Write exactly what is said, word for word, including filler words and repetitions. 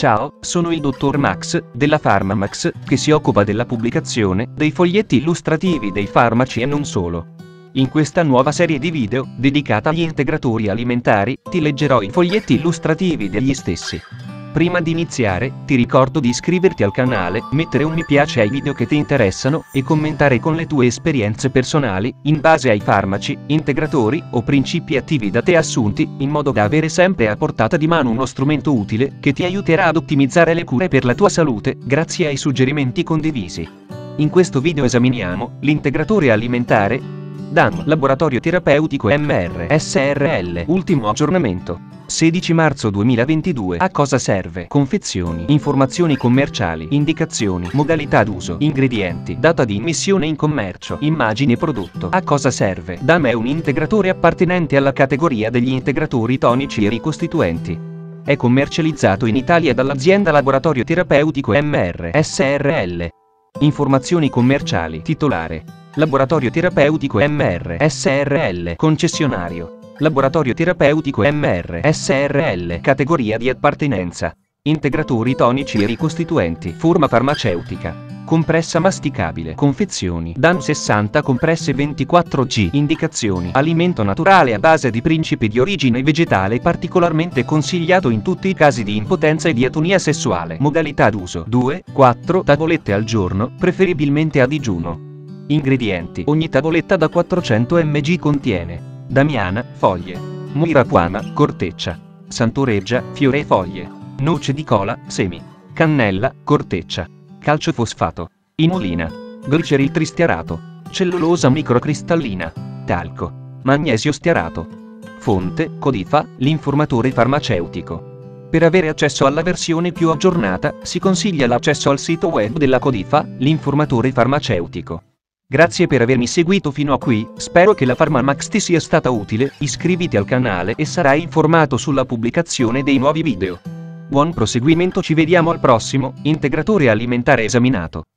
Ciao, sono il dottor Max, della Pharmamax, che si occupa della pubblicazione dei foglietti illustrativi dei farmaci e non solo. In questa nuova serie di video, dedicata agli integratori alimentari, ti leggerò i foglietti illustrativi degli stessi. Prima di iniziare, ti ricordo di iscriverti al canale, mettere un mi piace ai video che ti interessano, e commentare con le tue esperienze personali, in base ai farmaci, integratori, o principi attivi da te assunti, in modo da avere sempre a portata di mano uno strumento utile, che ti aiuterà ad ottimizzare le cure per la tua salute, grazie ai suggerimenti condivisi. In questo video esaminiamo l'integratore alimentare D A M Laboratorio Terapeutico M R S R L. Ultimo aggiornamento. sedici marzo duemilaventidue. A cosa serve? Confezioni, informazioni commerciali, indicazioni, modalità d'uso, ingredienti, data di immissione in commercio, immagine prodotto. A cosa serve? D A M è un integratore appartenente alla categoria degli integratori tonici e ricostituenti. È commercializzato in Italia dall'azienda Laboratorio Terapeutico M R S R L. Informazioni commerciali. Titolare: Laboratorio Terapeutico M R S R L. Concessionario: Laboratorio Terapeutico M R S R L. Categoria di appartenenza: integratori tonici e ricostituenti. Forma farmaceutica: compressa masticabile. Confezioni: D A M sessanta compresse ventiquattro G. Indicazioni: alimento naturale a base di principi di origine vegetale, particolarmente consigliato in tutti i casi di impotenza e di atonia sessuale. Modalità d'uso: due quattro tavolette al giorno, preferibilmente a digiuno. Ingredienti: ogni tavoletta da quattrocento milligrammi contiene damiana, foglie; muirapuama, corteccia; santoreggia, fiore e foglie; noce di cola, semi; cannella, corteccia; calcio fosfato; inulina; gliceril tristiarato; cellulosa microcristallina; talco; magnesio stiarato. Fonte: Codifa, l'informatore farmaceutico. Per avere accesso alla versione più aggiornata, si consiglia l'accesso al sito web della Codifa, l'informatore farmaceutico. Grazie per avermi seguito fino a qui, spero che la Pharmamax ti sia stata utile, iscriviti al canale e sarai informato sulla pubblicazione dei nuovi video. Buon proseguimento, ci vediamo al prossimo integratore alimentare esaminato.